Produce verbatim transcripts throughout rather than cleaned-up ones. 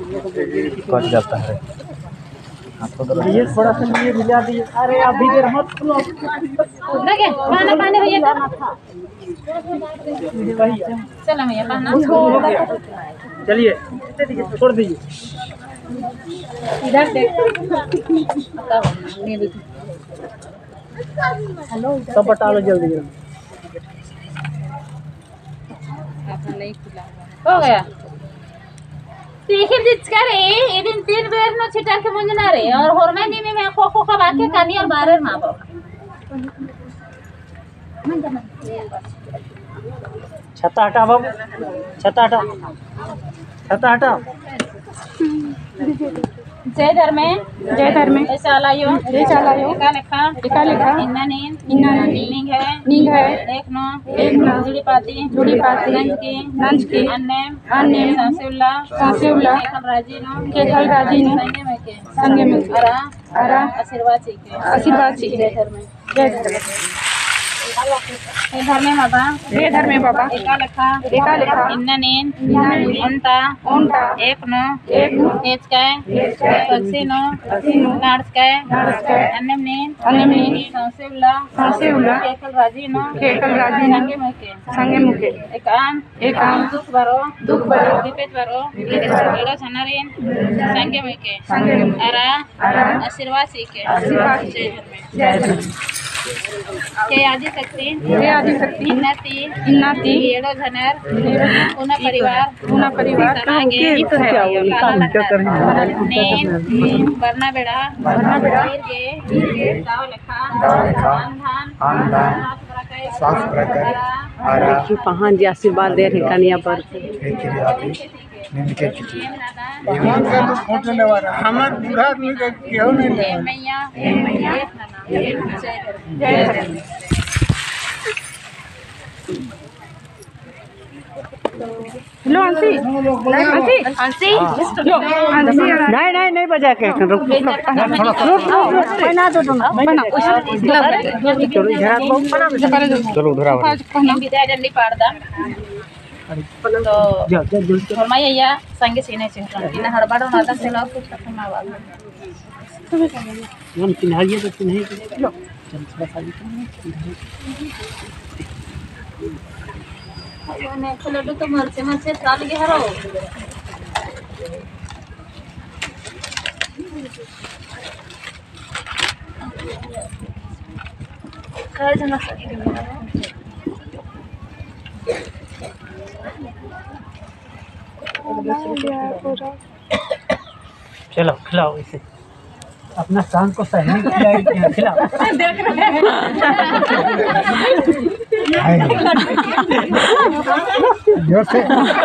Cut जाता है। आपको ये थोड़ा सा ये भिजा दिए। अरे अभी देर मत सुनो लगे खाना पानी भैया चलो भैया पाना चलिए छोड़ दीजिए इधर देख सब बता लो जल्दी जल्दी। नहीं खुला हो गया तीखी दिच करे इदिन तीन बेर न छिटा के मुंजना रे और होरमानी में मैं खो खो खबा के कानी और बारर माबो छत्ता हटा बाबू छत्ता हटा छत्ता हटा। जय धर्मे जय धर्मे ऐसा लायो ऐसा लायो का लेखा एका लेखा इन्ना नीन इन्ना नींग है नींग है एक नो एक नो जुड़ी पाती जुड़ी पाती नंज की नंज की अन्ने अन्ने सांसेउल्ला सांसेउल्ला केकल राजी नो केकल राजी नो संगे में के संगे में के अरा अरा आशीर्वाद चाहिए आशीर्वाद चाहिए। जय धर्मे जय धर्मे जय धर्मे बाबा जय धर्मे बाबा एका लेखा एका लेखा इन्ना नीन इन्ना नीन उनता उनता एक नो एक नो तेज काय तेज काय पक्षी नो पक्षी नो नार्स काय नार्स काय अन्नम नीन अन्नम नीन सांसेउल्ला सांसेउल्ला केकल राजी नो केकल राजी नो संगे में के संगे मुके एकाम एकाम दुख भरो दुख भरो दीपेत भरो एडो छनरीन संगे में के संगे में के अरा अरा आशीर्वाद सीखे आशीर्वाद जय धर्मे जय धर्मे के आदि शक्ति जय आदि शक्ति इन्नति इन्नाति एडो झनर पुनः परिवार पूना परिवार समागे ये तो है नेम वरना बेड़ा वरना बेड़ा वीर के दाव लेखा आनधान साफ रखकर आरा देखिए पहाड़ जी आशीर्वाद दे रहे कन्या पर निम्नलिखित तिथि हमार बूढ़ा आदमी का क्यों नहीं ले मैया मैया जय धर्मे लो अंशी अंशी अंशी लो अंशी नहीं नहीं नहीं बजा के रुक रुक बना दो तुम बना चलो इधर चलो उधर आओ विद्या डंडी पाड़दा तो जा जा जल्दी ಹೊರಮಯ್ಯ ಸಂಗೆ ಸೀನೆ ಚಿಂತ ಇನ್ನ ಹಡಬಾಡೋ ಮಾತಾ ಸೇಲ ಕುछ ತಮ್ಮ ಆವಾज हम चिन्हाइए तो चिन्हाइए लो चल थोड़ा सा ಅಯ್ಯೋ ನೆ ಲಡ್ಡು तो मरसे मरसे साल गे हरो कर जना चलो खिलाओ इसे अपना शान को सही खिलाओ खिलाओ देख रहे हैं जोर से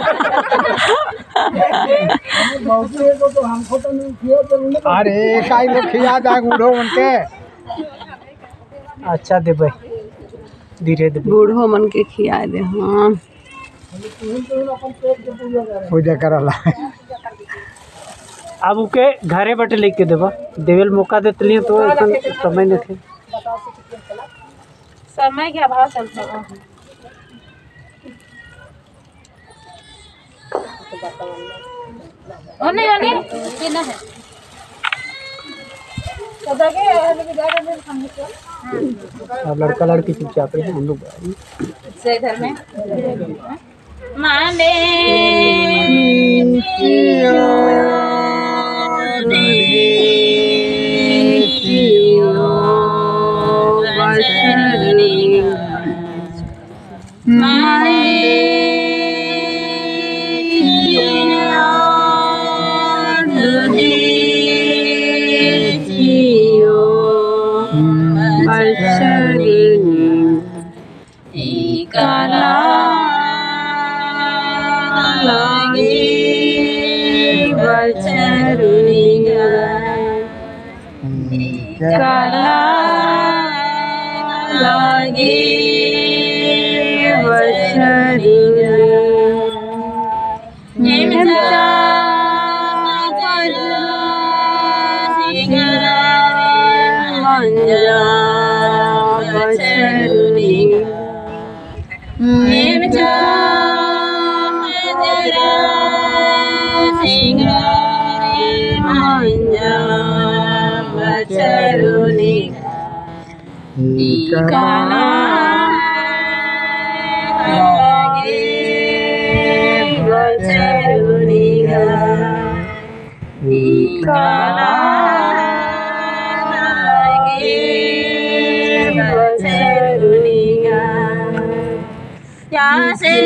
को तो हमको तो नहीं किया तो अरे काई लोग खिया जा बूढ़ो उनके अच्छा दे भाई धीरे धीरे बूढ़ो मन के खिया दे। हाँ पूजा करला अब उके घरे बैठे लेके देबा देवेल मौका देते लिए तो अपन समय नहीं समय के अभाव चलता है ओने ओने ये ना है सदा के विद्या में संगे अब लड़का लड़की चुपचाप रहे हम लोग जय धर्मे माने काला लागे बचरुनिगा काला लागे बचरुनिगा निमचा कला सिंगरा मंजा बचरुनिगा निमचा Hazra Singra manja bacaruniga ikana lagi bacaruniga ikana lagi bacaruniga ya se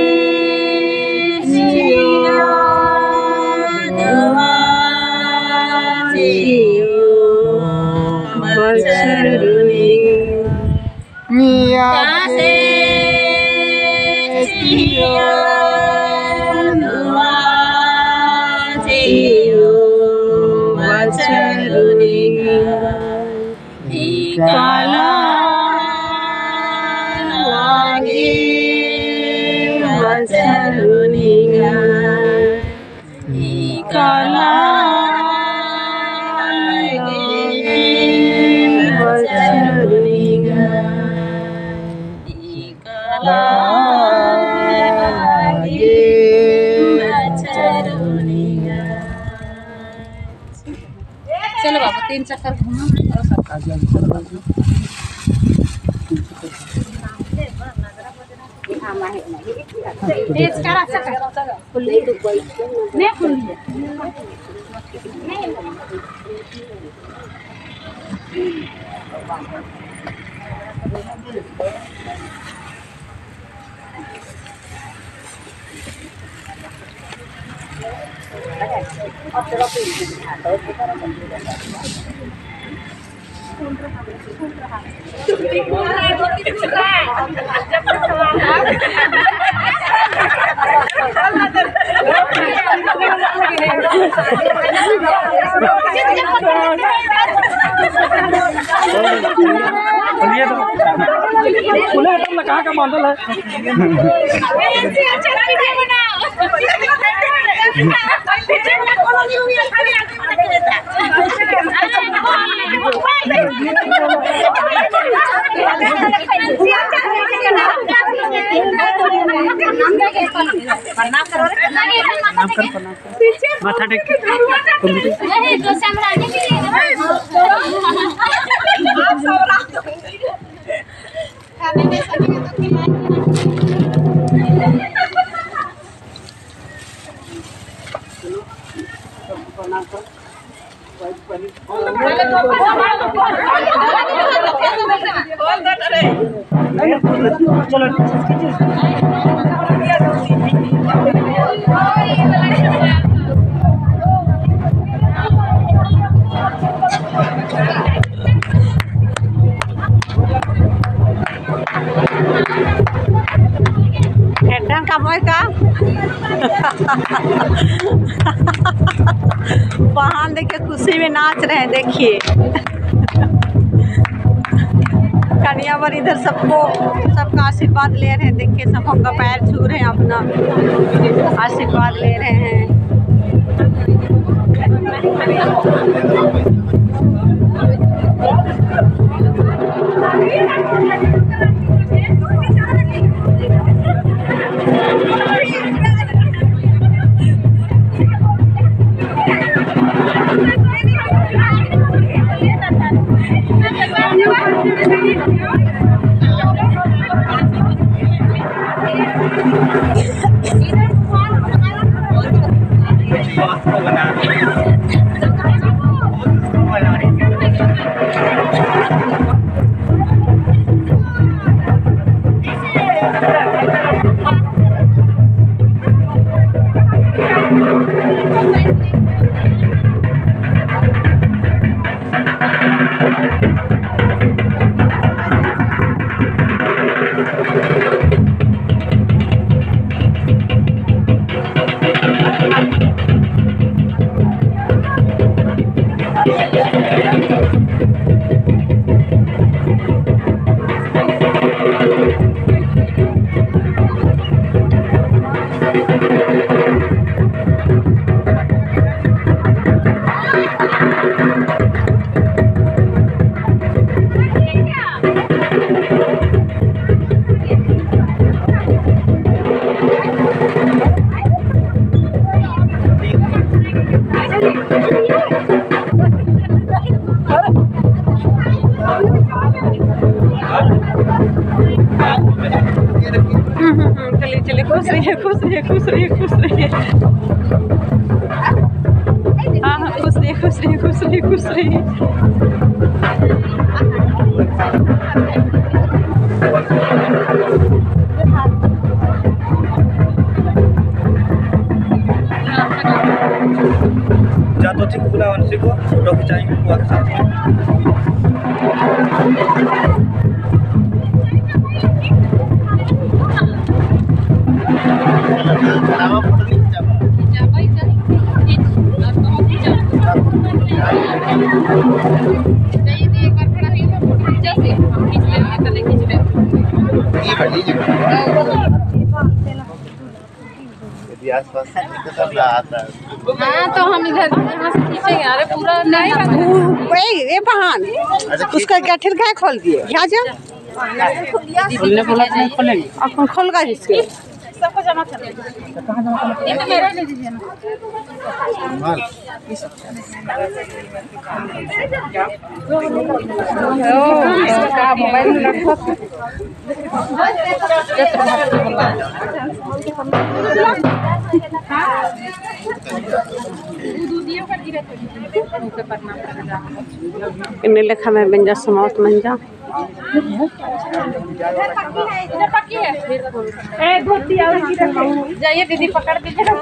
चलो बाबू तीन चक्कर घूमो तेज करा चक्कर खुली नहीं खुली कहाँ का मॉडल है माथा टेक हेडन का मोय का बहन देखिए खुशी में नाच रहे हैं। देखिए कन्या वर इधर सबको सबका आशीर्वाद ले रहे हैं। देखिए सब हमका पैर छू रहे हैं, अपना आशीर्वाद ले रहे हैं। चलिए चलिए खुश रहिए खुश रहिए खुश रहिए खुश रहिए हाँ हाँ खुश रहिए खुश रहिए खुश रहिए खुश रहिए जा तो ठीक बुला वंशी को फोटो खिंचाएंगे बुआ के साथ। आसपास तो सब आता है। हाँ तो हम इधर यहाँ से खींचेंगे। अरे पूरा नहीं ए बहन उसका गठर क्या खोल दिए यहाँ जा खोलने बोला तो नहीं खोलेंगे। अब खोल का इसके सबको जमा कर दीजिए। ये तो मेरा ले दीजिए ना। इसका मोबाइल में रखो इन्हें लिखा मैं बिंजा समाप्त मंजा जाइए दीदी पकड़ दीजिए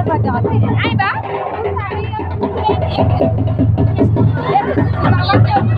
में बजा